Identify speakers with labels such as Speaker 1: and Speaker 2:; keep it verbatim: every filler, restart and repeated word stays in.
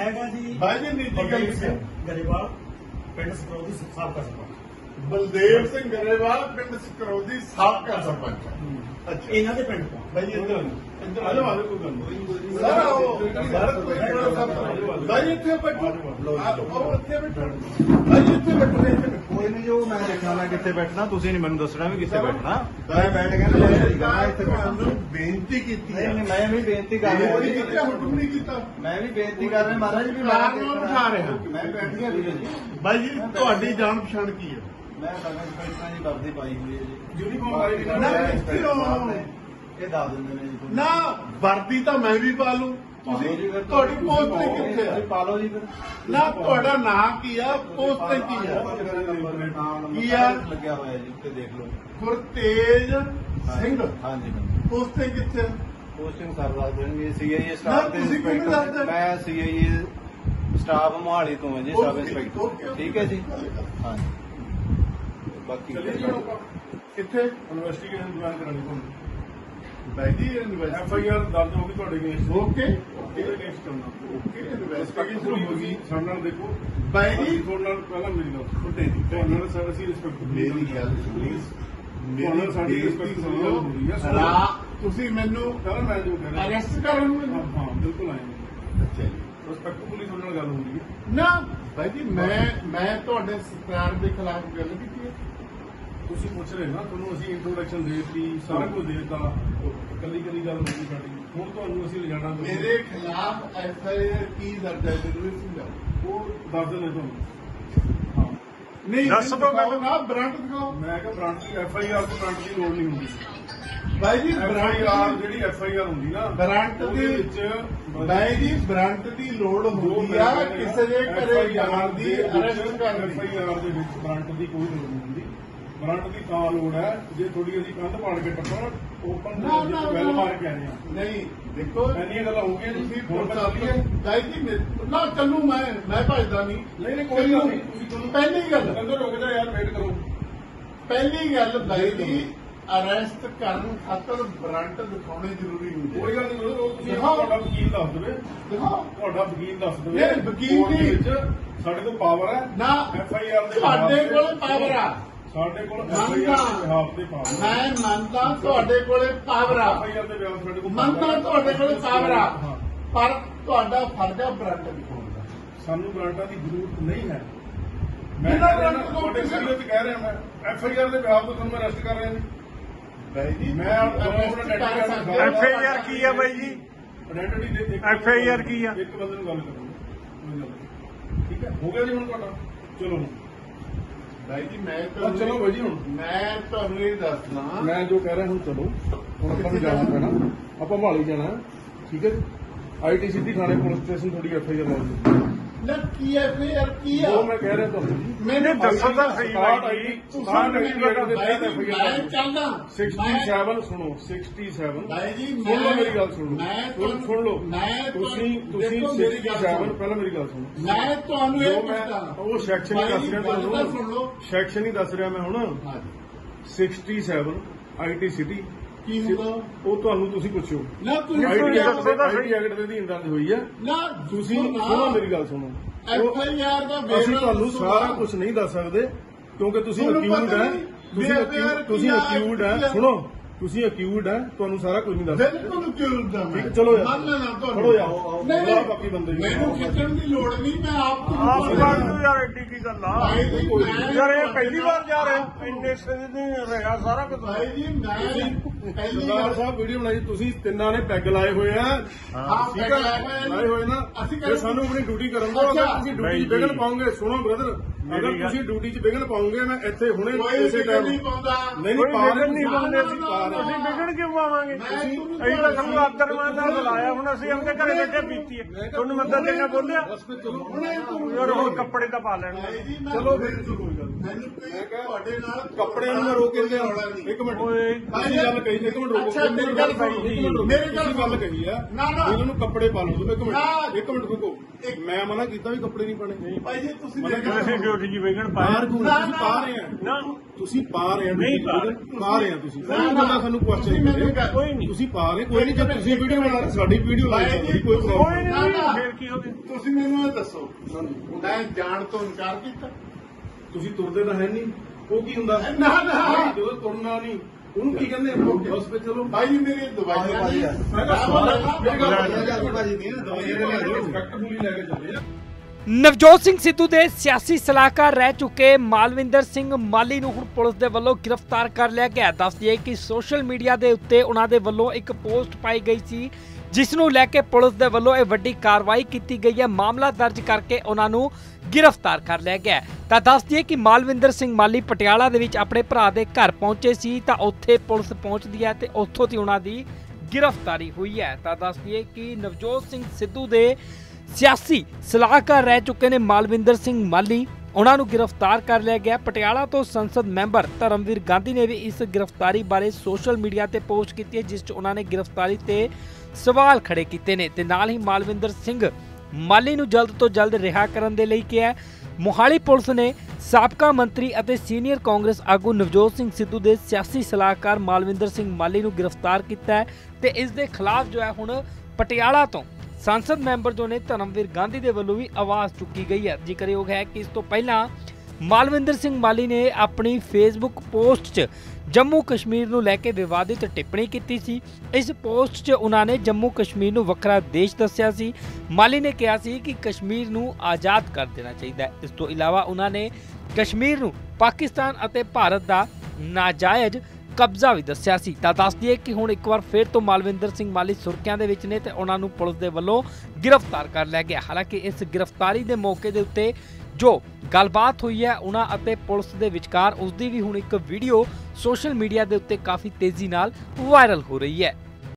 Speaker 1: मैं जी
Speaker 2: भाई जी नीति
Speaker 1: सिंह गरेवाल पिंड सकरौदी साबका सरपंच
Speaker 2: बलदेव सिंह गरेवाल पिंड सकरौदी साबका सरपंच अच्छा
Speaker 1: इन्हों के पिंड तो
Speaker 2: भाई इधर इधर आ जाओ कोई गल नहीं सर आओ सर कोई भाई इतने बैठो आओ इतने बैठो भाई इतने बैठो
Speaker 3: कोई नहीं जो मैं देखना मैं कितने बैठना तुसी नहीं मैंने दसना भी कितने बैठना मैं बैठ
Speaker 2: गया बेनती की
Speaker 3: मैं भी बेनती कर रहा मैं भी बेनती कर रहा महाराज भी
Speaker 2: उठा रहा
Speaker 3: मैं बैठ गया
Speaker 2: भाई जी ਤੁਹਾਡੀ ਜਾਣ ਪਛਾਣ ਕੀ ਹੈ
Speaker 3: मैं इंस्पेक्टर जी वर्दी पाई हुई है जी
Speaker 2: यूनिफॉर्म वाली
Speaker 3: ਇਹ ਦੱਸ ਦਿੰਦੇ ਨੇ ਜੀ
Speaker 2: ਨਾ ਵਰਦੀ ਤਾਂ ਮੈਂ ਵੀ ਪਾ ਲੂੰ ਤੁਸੀਂ ਤੁਹਾਡੀ ਪੋਸਟਿੰਗ ਕਿੱਥੇ ਆ
Speaker 3: ਪਾ ਲਓ ਜੀ ਫਿਰ
Speaker 2: ਨਾ ਤੁਹਾਡਾ ਨਾਮ ਕੀ ਆ ਪੋਸਟਿੰਗ ਕੀ ਆ ਕੀ ਆ
Speaker 3: ਲੱਗਿਆ ਹੋਇਆ ਜੀ ਉੱਤੇ ਦੇਖ ਲਓ
Speaker 2: ਗੁਰਤੇਜ ਸਿੰਘ
Speaker 3: ਹਾਂਜੀ
Speaker 2: ਪੋਸਟਿੰਗ ਕਿੱਥੇ
Speaker 3: ਪੋਸਟਿੰਗ ਸਰ ਦੱਸ ਦੇਣਗੇ ਸੀਆਈਏ ਸਟਾਫ ਦੇ
Speaker 2: ਤੁਸੀਂ ਕਿਹਨੂੰ ਦੱਸਦੇ?
Speaker 3: ਮੈਂ ਸੀਆਈਏ ਸਟਾਫ ਮੋਹਾਲੀ ਤੋਂ ਹਾਂ ਜੀ ਸਬ ਇੰਸਪੈਕਟਰ ਠੀਕ ਹੈ ਜੀ ਹਾਂਜੀ ਬਾਕੀ
Speaker 2: ਕਿੱਥੇ
Speaker 4: ਇਨਵੈਸਟੀਗੇਸ਼ਨ ਜੁਆਇਨ ਕਰਾਣੀ ਤੁਹਾਨੂੰ
Speaker 2: ਬਾਈ ਜੀ
Speaker 4: ਐਫ ਆਈ ਆਰ ਦਰਜ ਹੋ ਗਈ ਤੁਹਾਡੇ ਅਗੇਂਸਟ
Speaker 2: ਓਕੇ
Speaker 4: ਇਹਦੇ ਅਗੇਂਸਟ ਕਰਨਾ
Speaker 2: ਓਕੇ
Speaker 4: ਇਨਵੈਸਟੀਗੇਸ਼ਨ ਹੋ ਗਈ ਸਾਡੇ ਨਾਲ ਦੇਖੋ
Speaker 2: ਬਾਈ ਜੀ
Speaker 4: ਅਸੀਂ ਤੁਹਾਡੇ ਨਾਲ ਪਹਿਲਾਂ ਮੇਰੀ ਗੱਲ ਸੁਣਦੇ ਜੀ ਤੁਹਾਡੇ ਨਾਲ ਸਰ ਅਸੀਂ ਰਿਸਪੈਕਟ
Speaker 2: ਮੇਰੀ ਗੱਲ ਪਲੀਜ਼
Speaker 4: ਮੇਰੀ ਸਾਡੀ ਰਿਸਪੈਕਟ ਸੁਣੋ ਹੋ ਰਹੀ ਹੈ
Speaker 2: ਰਾ ਤੁਸੀਂ ਮੈਨੂੰ
Speaker 4: ਸਰ ਮੈਂ ਜੋ ਕਹਿ ਰਿਹਾ
Speaker 2: ਅਰੈਸਟ ਕਰਨ ਨੂੰ
Speaker 4: ਹਾਂ ਹਾਂ ਬਿਲਕੁਲ ਆਏ
Speaker 2: ਅੱਛਾ ਜੀ
Speaker 4: ਰਿਸਪੈਕਟ ਪੁਲਿਸ ਨਾਲ ਗੱਲ ਹੋ ਰਹੀ ਹੈ
Speaker 2: ਨਾ ਬਾਈ ਜੀ ਮੈਂ ਮੈਂ ਤੁਹਾਡੇ ਸਰਕਾਰ ਦੇ ਖਿਲਾਫ ਗੱਲ ਕੀਤੀ ਹੈ
Speaker 4: ਤੁਸੀਂ ਪੁੱਛ ਰਹੇ ਨਾ ਤੁਹਾਨੂੰ ਅਸੀਂ ਇੰਟਰੋਡਕਸ਼ਨ ਦੇ ਦਿੱਤੀ ਸਾਰਾ ਕੁਝ ਦੇ ਦਿੱਤਾ ਕੱਲੀ ਕੱਲੀ ਗੱਲ ਹੋਈ ਸਾਡੀ ਹੁਣ ਤੁਹਾਨੂੰ ਅਸੀਂ ਲਿਜਾਣਾ
Speaker 2: ਮੇਰੇ ਖਿਲਾਫ ਐਫ ਆਈ ਆਰ ਕੀ ਦਰਜ ਹੈ ਜ਼ਰੂਰ ਸਮਝਾਓ
Speaker 4: ਉਹ ਦੱਸ ਦਿੰਦੇ ਤੁਹਾਨੂੰ ਹਾਂ
Speaker 2: ਨਹੀਂ
Speaker 3: ਦੱਸ ਦਿਓ
Speaker 2: ਮੈਨੂੰ ਨਾ ਬ੍ਰਾਂਡ ਦਿਖਾਓ
Speaker 4: ਮੈਂ ਕਿਹਾ ਬ੍ਰਾਂਟ ਦੀ ਐਫ ਆਈ ਆਰ ਤੋਂ ਬ੍ਰਾਂਟ ਦੀ ਲੋੜ ਨਹੀਂ ਹੁੰਦੀ
Speaker 2: ਬਾਈ ਜੀ
Speaker 4: ਐਫ ਆਈ ਆਰ ਜਿਹੜੀ ਐਫ ਆਈ ਆਰ ਹੁੰਦੀ ਨਾ
Speaker 2: ਬ੍ਰਾਂਟ
Speaker 4: ਉਹਦੇ
Speaker 2: ਦੀ
Speaker 4: ਵਿੱਚ
Speaker 2: ਬਾਈ ਜੀ ਬ੍ਰਾਂਟ ਦੀ ਲੋੜ ਹੁੰਦੀ ਆ ਕਿਸੇ ਦੇ ਘਰੇ ਜਾਣ ਦੀ ਅਰੈਸਟ ਕਰਨ
Speaker 4: ਐਫ
Speaker 2: ਦੀ
Speaker 4: ਆਈ ਆਰ ਦੇ ਵਿੱਚ ਬ੍ਰਾਂਟ ਦੀ ਕੋਈ ਲੋੜ ਨਹੀਂ ਹੁੰਦੀ ਬ੍ਰਾਂਟ ਦੀ ਤਾਂ ਲੋੜ ਹੈ ਜੇ ਥੋੜੀ ਅਸੀਂ ਕੰਧ ਪਾੜ ਕੇ ਟੱਪਣ ਓਪਨ
Speaker 2: ਨਾ, ਨਾ,
Speaker 4: ਵੈਲ
Speaker 2: ਨਾ।
Speaker 4: ਮਾਰ ਕੇ ਆਏ ਆ
Speaker 2: ਨਹੀਂ ਦੇਖੋ
Speaker 4: ਇੰਨੀਆਂ ਗੱਲਾਂ ਹੋ ਗਈਆਂ
Speaker 2: ਤੁਸੀਂ
Speaker 4: ਹੁਣ
Speaker 2: ਪੁਲਿਸ
Speaker 4: ਬਤਾ ਦਈਏ
Speaker 2: ਬਾਈ ਜੀ ਮੈਂ- ਨਾ ਚੱਲੂ ਮੈਂ ਮੈਂ ਭਜਦਾ ਨਹੀਂ
Speaker 4: ਨਹੀਂ ਨਹੀਂ ਕੋਈ ਗੱਲ ਨਹੀਂ ਤੁਸੀਂ ਤੁਹਾਨੂੰ
Speaker 2: ਪਹਿਲੀ ਗੱਲ
Speaker 4: ਅੰਦਰ ਰੁਕ ਜਾ ਯਾਰ ਵੇਟ ਕਰੋ
Speaker 2: ਪਹਿਲੀ ਗੱਲ ਬਾਈ ਜੀ ਅਰੈਸਟ ਕਰਨ ਖਾਤਰ ਬ੍ਰਾਂਟ ਦਿਖਾਉਣੇ ਜ਼ਰੂਰੀ ਹੁੰਦੇ
Speaker 4: ਕੋਈ ਗੱਲ ਨਹੀਂ ਬ్రో, ਉਹ ਤੁਸੀਂ
Speaker 2: ਦਿਖਾਓ।
Speaker 4: ਤੁਹਾਡਾ ਵਕੀਲ ਦੱਸ ਦੇਵੇ
Speaker 2: ਦਿਖਾਓ
Speaker 4: ਤੁਹਾਡਾ ਵਕੀਲ ਦੱਸ ਦੇਵੇ
Speaker 2: ਨਹੀਂ, ਵਕੀਲ
Speaker 4: ਕੋਰਟ ਦੇ
Speaker 2: ਨਹੀਂ।
Speaker 4: ਵਿੱਚ ਸਾਡੇ ਕੋਲ ਪਾਵਰ ਹੈ
Speaker 2: ਨਾ
Speaker 4: ਐਫ ਆਈ ਆਰ ਦੇ
Speaker 2: ਤੁਹਾਡੇ
Speaker 4: ਬਿਹਾਫ
Speaker 2: ਕੋਲ
Speaker 4: ਤੇ-
Speaker 2: ਪਾਵਰ ਆ
Speaker 4: ਸਾਡੇ ਕੋਲ ਐਫ ਆਈ ਆਰ ਦੇ ਬਿਹਾਫ ਤੇ ਪਾਵਰ ਹੈ
Speaker 2: ਮੈਂ ਮੰਨਦਾ ਤੁਹਾਡੇ ਕੋਲੇ ਪਾਵਰ ਆ
Speaker 4: ਐਫ ਆਈ ਆਰ ਦੇ ਬਿਹਾਫ ਸਾਡੇ ਕੋਲ
Speaker 2: ਮੰਨਦਾ
Speaker 4: power ਹੈ।
Speaker 2: ਤੁਹਾਡੇ ਕੋਲੇ ਪਾਵਰ ਆ
Speaker 4: ਹਾਂ।
Speaker 2: ਪਰ ਤੁਹਾਡਾ ਫਰਜ਼ ਆ ਬ੍ਰਾਂਟ ਦਿਖਾਉਣ ਦਾ
Speaker 4: ਸਾਨੂੰ ਗ੍ਰਾਂਟਾਂ ਦੀ ਜ਼ਰੂਰਤ ਨਹੀਂ ਹੈ ਮੈਂ
Speaker 2: ਬਿਨਾਂ
Speaker 4: ਕਹਿ ਰਿਹਾ
Speaker 2: ਗ੍ਰਾਂਟ ਤੋਂ
Speaker 4: ਤੁਹਾਡੇ
Speaker 2: ਕਿਸੇ-
Speaker 4: ਵੀਡੀਓ 'ਚ ਕਹਿ ਰਿਹਾ ਮੈਂ ਐਫ ਆਈ ਆਰ ਦੇ ਬਿਹਾਫ ਤੋਂ ਤੁਹਾਨੂੰ ਅਰੈਸਟ ਕਰ ਰਿਹਾ ਜੀ
Speaker 2: ਬਾਈ ਜੀ
Speaker 4: ਮੈਂ
Speaker 2: arrest ਕਰ ਸਕਦਾ।
Speaker 3: ਐਫ ਆਈ ਆਰ ਕੀ ਆ ਬਾਈ ਜੀ
Speaker 4: ਆਇਡੈਂਟੀ ਦੇ ਇੱਕ
Speaker 3: ਐਫ ਆਈ ਆਰ ਕੀ ਆ?
Speaker 4: ਇੱਕ ਬੰਦੇ ਨੂੰ ਗੱਲ ਕਰਾਂਗੇ ਕੋਈ ਗੱਲ ਨਹੀਂ। ਠੀਕ ਹੈ ਹੋ ਗਿਆ ਜੀ ਹੁਣ ਤੁਹਾਡਾ ਚਲੋ ਹੁਣ
Speaker 2: ਬਾਈ ਜੀ ਮੈਂ
Speaker 4: ਤਾਂ
Speaker 2: ਤੁਹਾਨੂੰ
Speaker 4: ਚਲੋ ਬਾਈ ਜੀ ਹੁਣ
Speaker 2: ਮੈਂ ਤੁਹਾਨੂੰ ਇਹ ਦੱਸਦਾ
Speaker 4: ਮੈਂ ਜੋ ਕਹਿ ਰਿਹਾ ਹੁਣ ਚਲੋ ਹੁਣ ਆਪਾਂ ਨੂੰ ਜਾਣਾ ਪੈਣਾ ਆਪਾਂ ਮਹਾਲੀ ਜਾਣਾ ਠੀਕ ਹੈ ਆਈ ਟੀ ਸਿੱਧੀ ਥਾਣੇ ਪੁਲਿਸ ਸਟੇਸ਼ਨ ਤੁਹਾਡੀ ਐਫ ਆਈ ਆਰ ਲੌਜ
Speaker 2: ਨਾ ਕੀ ਐਫ ਆਈ ਆਰ ਕੀ ਆ
Speaker 4: ਉਹ ਮੈਂ ਕਹਿ ਰਿਹਾ ਤੁਹਾਨੂੰ ਜੀ
Speaker 2: ਮੈਨੂੰ
Speaker 3: ਦੱਸੋ ਤਾਂ ਸਹੀ
Speaker 4: ਸਟਾਰਟ
Speaker 3: ਬਾਈ
Speaker 4: ਆਈ
Speaker 3: ਜੀ।
Speaker 2: ਤੁਸੀਂ
Speaker 4: ਸਟਾਰਟ
Speaker 2: ਮੈਨੂੰ
Speaker 4: ਆਈ ਦੇ
Speaker 2: ਬਾਈ
Speaker 4: ਤਹਿਤ
Speaker 2: ਜੀ,
Speaker 4: ਐਫ ਆਈ
Speaker 2: ਮੈਂ
Speaker 4: ਆਰ
Speaker 2: ਚਾਹੁੰਦਾ
Speaker 4: ਸixty-seven ਸੁਣੋ sixty-seven
Speaker 2: ਬਾਈ ਜੀ
Speaker 4: ਸੁਣ ਲਓ
Speaker 2: ਮੈਂ
Speaker 4: ਮੇਰੀ ਗੱਲ ਸੁਣ ਲਓ
Speaker 2: ਮੈਂ
Speaker 4: ਸੁਣ
Speaker 2: ਤੁਹਾਨੂੰ-
Speaker 4: ਸੁਣ ਲਓ
Speaker 2: ਮੈਂ
Speaker 4: ਤੁਸੀਂ
Speaker 2: ਤੁਹਾਨੂੰ-
Speaker 4: ਤੁਸੀਂ
Speaker 2: ਦੇਖੋ ਮੇਰੀ ਗੱਲ
Speaker 4: sixty-seven
Speaker 2: ਸੁਣੋ।
Speaker 4: ਪਹਿਲਾਂ ਮੇਰੀ ਗੱਲ ਸੁਣੋ
Speaker 2: ਮੈਂ ਤੁਹਾਨੂੰ
Speaker 4: ਜੋ
Speaker 2: ਇਹ
Speaker 4: ਮੈਂ
Speaker 2: ਪੁੱਛਦਾ
Speaker 4: ਉਹ ਸੈਕਸ਼ਨ ਹੀ ਦੱਸ ਰਿਹਾ
Speaker 2: ਗੱਲ ਤਾਂ ਸੁਣ
Speaker 4: ਤੁਹਾਨੂੰ
Speaker 2: ਲਓ
Speaker 4: ਸੈਕਸ਼ਨ ਹੀ ਦੱਸ ਰਿਹਾ ਮੈਂ ਹੁਣ
Speaker 2: ਹਾਂਜੀ
Speaker 4: sixty-seven ਆਈ ਟੀ ਸਿਟੀ
Speaker 2: ਕੀ ਹੁੰਦਾ
Speaker 4: ਉਹ ਤੁਹਾਨੂੰ ਤੁਸੀਂ ਪੁੱਛੋ
Speaker 2: ਨਾ ਤੁਸੀਂ
Speaker 4: ਆਈ ਟੀ
Speaker 3: ਦੱਸੋ
Speaker 4: ਐਕਟ
Speaker 3: ਤਾਂ
Speaker 4: ਆਈ
Speaker 3: ਸਹੀ।
Speaker 4: ਟੀ ਐਕਟ ਦੇ ਅਧੀਨ ਦਰਜ ਹੋਈ ਹੈ
Speaker 2: ਨਾ
Speaker 4: ਤੁਸੀਂ ਸੁਣੋ ਮੇਰੀ ਗੱਲ ਸੁਣੋ
Speaker 2: ਐਫ ਆਈ ਆਰ ਦਾ
Speaker 4: ਅਸੀਂ
Speaker 2: ਵੇਰਵਾ
Speaker 4: ਤੁਹਾਨੂੰ
Speaker 2: ਦੱਸੋ।
Speaker 4: ਸਾਰਾ ਕੁਝ ਨਹੀਂ ਦੱਸ ਸਕਦੇ ਕਿਉਂਕਿ ਤੁਸੀਂ
Speaker 2: ਤੁਹਾਨੂੰ
Speaker 4: ਅਕਿਊਡ
Speaker 2: ਪਤਾ
Speaker 4: ਹੈ
Speaker 2: ਨਹੀਂ
Speaker 4: ਤੁਸੀਂ
Speaker 2: ਵੀ
Speaker 4: accused-
Speaker 2: FIR
Speaker 4: ਤੁਸੀਂ
Speaker 2: ਕੀ ਆ,
Speaker 4: ਅਕਿਊਡ
Speaker 2: ਕੀ
Speaker 4: ਹੈ
Speaker 2: ਆ।
Speaker 4: ਸੁਣੋ ਤੁਸੀਂ ਅਕਿਊਡ ਹੈ ਤੁਹਾਨੂੰ ਸਾਰਾ ਕੁਝ ਨਹੀਂ ਦੱਸ ਸਕਦੇ
Speaker 2: ਬਿਲਕੁਲ ਕਿਉਂ ਦਾ ਮੈਂ
Speaker 4: ਠੀਕ, ਚਲੋ ਯਾਰ।
Speaker 2: ਮੰਨ ਲੈਣਾ ਤੁਹਾਨੂੰ
Speaker 4: ਖੜੋ ਯਾਰ।
Speaker 2: ਨਹੀਂ
Speaker 4: ਬੁਲਾਓ ਬਾਕੀ ਬੰਦੇ ਜੀ।
Speaker 2: ਮੈਨੂੰ ਖਿੱਚਣ ਦੀ ਲੋੜ ਨਹੀਂ ਮੈਂ ਆਪ
Speaker 3: ਆਪ
Speaker 2: ਤੁਹਾਨੂੰ
Speaker 3: ਕਰ ਦੂ ਯਾਰ ਐਡੀ ਕੀ ਗੱਲ ਆ
Speaker 2: ਭਾਈ ਜੀ ਮੈਂ
Speaker 3: ਯਾਰ ਇਹ ਪਹਿਲੀ ਵਾਰ ਜਾ ਰਹੇ ਇੰਨੇ ਸਜ ਨਹੀਂ ਰਿਹਾ ਸਾਰਾ ਕੁਝ
Speaker 2: ਭਾਈ ਜੀ ਮੈਂ ਪਹਿਲੀ
Speaker 4: ਸਰਦਾਰ
Speaker 2: ਵਾਰ
Speaker 4: ਸਾਹਿਬ ਵੀਡੀਓ ਬਣਾਈ ਤੁਸੀਂ ਤਿੰਨਾਂ ਨੇ ਪੈਗ ਲਾਏ ਹੋਏ ਆ
Speaker 2: ਆਪ
Speaker 4: ਠੀਕ
Speaker 2: ਪੈਗ
Speaker 4: ਹੈ
Speaker 2: ਲਾਏ ਹੋਏ ਆ।
Speaker 4: ਲਾਏ ਹੋਏ ਨਾ
Speaker 2: ਅਸੀਂ
Speaker 4: ਜੇ ਸਾਨੂੰ ਆਪਣੀ ਡਿਊਟੀ ਕਰਨ ਦਿਓ ਅਗਰ
Speaker 2: ਅੱਛਾ।
Speaker 4: ਤੁਸੀਂ
Speaker 3: ਬਾਈ
Speaker 4: ਡਿਊਟੀ 'ਚ
Speaker 3: ਜੀ।
Speaker 4: ਵਿਘਨ ਪਾਉਂਗੇ ਸੁਣੋ ਬ੍ਰਦਰ
Speaker 3: ਮੇਰੀ
Speaker 4: ਅਗਰ
Speaker 3: ਗੱਲ-
Speaker 4: ਤੁਸੀਂ ਡਿਊਟੀ 'ਚ ਵਿਘਨ ਪਾਉਂਗੇ ਮੈਂ ਇੱਥੇ ਹੁਣੇ
Speaker 2: ਕੋਈ
Speaker 4: ਇਸੇ
Speaker 2: ਫਿਕਰ
Speaker 4: ਟਾਈਮ
Speaker 2: ਨਹੀਂ ਪਾਉਂਦਾ
Speaker 4: ਨਹੀਂ
Speaker 3: ਕੋਈ
Speaker 4: ਨਹੀਂ ਪਾ
Speaker 3: ਵਿਗੜ ਨਹੀਂ
Speaker 4: ਰਹੇ
Speaker 3: ਪਾਉਂਦੇ
Speaker 4: ਤੁਸੀਂ ਪਾ ਰਹੇ
Speaker 3: ਅਸੀਂ ਵਿਗੜ ਕਿਉਂ ਪਾਵਾਂਗੇ
Speaker 2: ਮੈਂ
Speaker 3: ਅਸੀਂ
Speaker 2: ਤੁਹਾਨੂੰ
Speaker 3: ਤਾਂ ਸਾਨੂੰ ਆਦਰਮਾਨ ਨਾਲ ਬੁਲਾਇਆ ਹੁਣ ਅਸੀਂ ਆਪਣੇ ਘਰੇ ਬੈਠੇ ਪੀਤੀ ਹੈ ਤੁਹਾਨੂੰ ਮੱਦਾ ਦੇਣਾ ਬੋਲਿਆ
Speaker 4: ਬਸ ਫਿਰ ਚਲੋ
Speaker 2: ਹੁਣੇ ਤੂੰ
Speaker 3: ਯਾਰ ਹੁਣ ਕੱਪੜੇ ਤਾਂ ਪਾ ਲੈਣ
Speaker 2: ਭਾਈ ਜੀ ਮੈਂ
Speaker 4: ਚਲੋ ਫਿਰ ਕੋਈ ਗੱਲ ਨਹੀਂ।
Speaker 2: ਮੈਨੂੰ ਕੋਈ ਤੁਹਾਡੇ ਨਾਲ
Speaker 4: ਕੱਪੜੇ ਨੂੰ ਮੈਂ ਰੋਕ ਕੇ ਲਿਆ ਇੱਕ ਮਿੰਟ
Speaker 3: ਓਏ
Speaker 4: ਤੁਸੀਂ ਗੱਲ ਕਹੀ ਇੱਕ ਮਿੰਟ ਰੁਕੋ
Speaker 2: ਅੱਛਾ, ਮੇਰੀ ਗੱਲ ਸੁਣੋ।
Speaker 4: ਇੱਕ ਮਿੰਟ ਰੁਕੋ।
Speaker 2: ਮੇਰੀ ਗੱਲ
Speaker 4: ਤੁਸੀਂ ਗੱਲ ਕਹੀ ਆ
Speaker 2: ਨਾ, ਨਾ।
Speaker 4: ਇਹਨਾਂ ਨੂੰ ਕੱਪੜੇ ਪਾ ਲਓ ਇੱਕ
Speaker 2: ਨਾ।
Speaker 4: ਮਿੰਟ ਇੱਕ ਮਿੰਟ ਰੁਕੋ ਮੈਂ ਮਨਾ ਕੀਤਾ ਵੀ ਕੱਪੜੇ ਨਹੀਂ ਪਾਣੇ
Speaker 2: ਭਾਈ ਜੀ ਤੁਸੀਂ
Speaker 4: ਮਨਾ
Speaker 2: ਮੇਰੇ
Speaker 1: ਅਸੀਂ ਡਿਊਟੀ ਜੀ ਵੇਗਣ
Speaker 4: ਬਾਹਰ
Speaker 1: ਪਾਇਆ
Speaker 4: ਕਿਉਂ
Speaker 2: ਨਾ,
Speaker 4: ਤੁਸੀਂ
Speaker 2: ਨਾ।
Speaker 4: ਪਾ ਰਹੇ ਆ
Speaker 1: ਨਾ
Speaker 4: ਤੁਸੀਂ ਪਾ ਰਹੇ ਆ
Speaker 1: ਨਹੀਂ ਪਾ ਰਹੇ।
Speaker 4: ਪਾ ਰਹੇ ਆ ਤੁਸੀਂ
Speaker 2: ਨਾ,
Speaker 4: ਕੋਈ
Speaker 2: ਨਾ।
Speaker 4: ਬੰਦਾ ਸਾਨੂੰ
Speaker 2: ਤੁਸੀਂ
Speaker 4: ਕੁਐਸਚਨ
Speaker 2: ਮੈਨੂੰ
Speaker 4: ਕਰੇ
Speaker 1: ਕੋਈ ਨਹੀਂ
Speaker 4: ਤੁਸੀਂ ਪਾ ਰਹੇ ਕੋਈ ਨਹੀਂ ਜੇ ਤੁਸੀਂ ਵੀਡੀਓ ਬਣਾ ਰਹੇ ਸਾਡੀ ਵੀਡੀਓ ਲਾਈ
Speaker 2: ਭਾਈ ਜੀ,
Speaker 4: ਕੋਈ
Speaker 1: ਕੋਈ
Speaker 4: ਪ੍ਰੋਬਲਮ
Speaker 2: ਨਾ, ਨਾ।
Speaker 1: ਨਹੀਂ ਫਿਰ ਕੀ ਹੋ ਗਿਆ
Speaker 2: ਤੁਸੀਂ ਮੈਨੂੰ ਇਹ ਦੱਸੋ ਮੈਂ ਜਾਣ ਤੋਂ ਇਨਕਾਰ ਕੀਤਾ
Speaker 4: ਤੁਸੀਂ ਤੁਰਦੇ ਤਾਂ ਹੈ ਨਹੀਂ ਉਹ ਕੀ ਹੁੰਦਾ
Speaker 2: ਨਾ, ਨਾ।
Speaker 4: ਜਦੋਂ ਤੁਰਨਾ ਨਹੀਂ ਉਹਨੂੰ ਕੀ ਕਹਿੰਦੇ ਹਸਪੀਟਲ
Speaker 2: ਭਾਈ ਜੀ ਮੇਰੀ ਦਵਾਈਆਂ ਨਹੀਂ
Speaker 4: ਮੇਰੀ ਗੱਲ ਭਾਜੀ ਨਹੀਂ ਦਵਾਈਆਂ ਲੈ ਜਾਓ ਰਿਸਪੈਕਟਫੁਲੀ ਲੈ ਕੇ ਚੱਲੇ ਆ
Speaker 5: ਨਵਜੋਤ ਸਿੰਘ ਸਿੱਧੂ ਦੇ ਸਿਆਸੀ ਸਲਾਹਕਾਰ ਰਹਿ ਚੁੱਕੇ ਮਾਲਵਿੰਦਰ ਸਿੰਘ ਮਾਲੀ ਨੂੰ ਹੁਣ ਪੁਲਿਸ ਦੇ ਵੱਲੋਂ ਗ੍ਰਿਫਤਾਰ ਕਰ ਲਿਆ ਗਿਆ। ਦੱਸ ਦਈਏ ਕਿ ਸੋਸ਼ਲ ਮੀਡੀਆ ਦੇ ਉੱਤੇ ਉਹਨਾਂ ਦੇ ਵੱਲੋਂ ਇੱਕ ਪੋਸਟ ਪਾਈ ਗਈ ਸੀ ਜਿਸ ਨੂੰ ਲੈ ਕੇ ਪੁਲਿਸ ਦੇ ਵੱਲੋਂ ਇਹ ਵੱਡੀ ਕਾਰਵਾਈ ਕੀਤੀ ਗਈ ਹੈ। ਮਾਮਲਾ ਦਰਜ ਕਰਕੇ ਉਹਨਾਂ ਨੂੰ ਗ੍ਰਿਫਤਾਰ ਕਰ ਲਿਆ ਗਿਆ। ਤਾਂ ਦੱਸ ਦਈਏ ਕਿ ਮਾਲਵਿੰਦਰ ਸਿੰਘ ਮਾਲੀ ਪਟਿਆਲਾ ਦੇ ਵਿੱਚ ਆਪਣੇ ਭਰਾ ਦੇ ਘਰ ਪਹੁੰਚੇ ਸੀ ਤਾਂ ਉੱਥੇ ਪੁਲਿਸ ਪਹੁੰਚਦੀ ਹੈ ਤੇ ਉੱਥੋਂ ਦੀ ਉਹਨਾਂ ਦੀ ਗ੍ਰਿਫਤਾਰੀ ਹੋਈ ਹੈ। ਤਾਂ ਦੱਸ ਦਈਏ ਕਿ ਨਵਜੋਤ ਸਿੰਘ ਸਿੱਧੂ ਦੇ ਸਿਆਸੀ ਸਲਾਹਕਾਰ ਰਹਿ ਚੁੱਕੇ ਨੇ ਮਾਲਵਿੰਦਰ ਸਿੰਘ ਮਾਲੀ, ਉਹਨਾਂ ਨੂੰ ਗ੍ਰਿਫਤਾਰ ਕਰ ਲਿਆ ਗਿਆ। ਪਟਿਆਲਾ ਤੋਂ ਸੰਸਦ ਮੈਂਬਰ ਧਰਮਵੀਰ ਗਾਂਧੀ ਨੇ ਵੀ ਇਸ ਗ੍ਰਿਫਤਾਰੀ ਬਾਰੇ ਸੋਸ਼ਲ ਮੀਡੀਆ ਤੇ ਪੋਸਟ ਕੀਤੀ ਹੈ ਜਿਸ 'ਚ ਉਹਨਾਂ ਨੇ ਗ੍ਰਿਫਤਾਰੀ ਤੇ ਸਵਾਲ ਖੜੇ ਕੀਤੇ ਨੇ ਤੇ ਨਾਲ ਹੀ ਮਾਲਵਿੰਦਰ ਸਿੰਘ ਮਾਲੀ ਨੂੰ ਜਲਦ ਤੋਂ ਜਲਦ ਰਿਹਾ ਕਰਨ ਦੇ ਲਈ ਕਿਹਾ। ਮੋਹਾਲੀ ਪੁਲਿਸ ਨੇ ਸਾਬਕਾ ਮੰਤਰੀ ਅਤੇ ਸੀਨੀਅਰ ਕਾਂਗਰਸ ਆਗੂ ਨਵਜੋਤ ਸਿੰਘ ਸਿੱਧੂ ਦੇ ਸਿਆਸੀ ਸਲਾਹਕਾਰ ਮਾਲਵਿੰਦਰ ਸਿੰਘ ਮਾਲੀ ਨੂੰ ਗ੍ਰਿਫਤਾਰ ਕੀਤਾ ਹੈ ਤੇ ਇਸ ਦੇ ਖਿਲਾਫ ਜੋ ਹੈ ਹੁਣ ਪਟਿਆਲਾ ਤੋਂ ਸੰਸਦ ਮੈਂਬਰ ਜੋ ਨੇ ਧਰਮਵੀਰ ਗਾਂਧੀ ਦੇ ਵੱਲੋਂ ਵੀ ਆਵਾਜ਼ ਚੁੱਕੀ ਗਈ ਹੈ। ਜ਼ਿਕਰਯੋਗ ਹੈ ਕਿ ਇਸ ਤੋਂ ਪਹਿਲਾਂ ਮਾਲਵਿੰਦਰ ਸਿੰਘ ਮਾਲੀ ਨੇ ਆਪਣੀ ਫੇਸਬੁੱਕ ਪੋਸਟ 'ਚ ਜੰਮੂ ਕਸ਼ਮੀਰ ਨੂੰ ਲੈ ਕੇ ਵਿਵਾਦਿਤ ਟਿੱਪਣੀ ਕੀਤੀ ਸੀ। ਇਸ ਪੋਸਟ 'ਚ ਉਹਨਾਂ ਨੇ ਜੰਮੂ ਕਸ਼ਮੀਰ ਨੂੰ ਵੱਖਰਾ ਦੇਸ਼ ਦੱਸਿਆ ਸੀ। ਮਾਲੀ ਨੇ ਕਿਹਾ ਸੀ ਕਿ ਕਸ਼ਮੀਰ ਨੂੰ ਆਜ਼ਾਦ ਕਰ ਦੇਣਾ ਚਾਹੀਦਾ ਹੈ। ਇਸ ਤੋਂ ਇਲਾਵਾ ਉਹਨਾਂ ਨੇ ਕਸ਼ਮੀਰ ਨੂੰ ਪਾਕਿਸਤਾਨ ਅਤੇ ਭਾਰਤ ਦਾ ਨਾਜਾਇਜ਼ ਕਬਜ਼ਾ ਵੀ ਦੱਸਿਆ ਸੀ। ਤਾਂ ਦੱਸ ਦਈਏ ਕਿ ਹੁਣ ਇੱਕ ਵਾਰ ਫਿਰ ਤੋਂ ਮਾਲਵਿੰਦਰ ਸਿੰਘ ਮਾਲੀ ਸੁਰਖੀਆਂ ਦੇ ਵਿੱਚ ਨੇ ਤੇ ਉਹਨਾਂ ਨੂੰ ਪੁਲਿਸ ਦੇ ਵੱਲੋਂ ਗ੍ਰਿਫਤਾਰ ਕਰ ਲਿਆ ਗਿਆ। ਹਾਲਾਂਕਿ ਇਸ ਗ੍ਰਿਫਤਾਰੀ ਦੇ ਮੌਕੇ ਦੇ ਉੱਤੇ ਜੋ ਗੱਲਬਾਤ ਹੋਈ ਹੈ ਉਹਨਾਂ ਅਤੇ ਪੁਲਿਸ ਦੇ ਵਿਚਕਾਰ ਉਸ ਦੀ ਵੀ ਹੁਣ ਇੱਕ ਵੀਡੀਓ ਸੋਸ਼ਲ ਮੀਡੀਆ ਦੇ ਉੱਤੇ ਕਾਫੀ ਤੇਜ਼ੀ ਨਾਲ ਵਾਇਰਲ ਹੋ ਰਹੀ ਹੈ।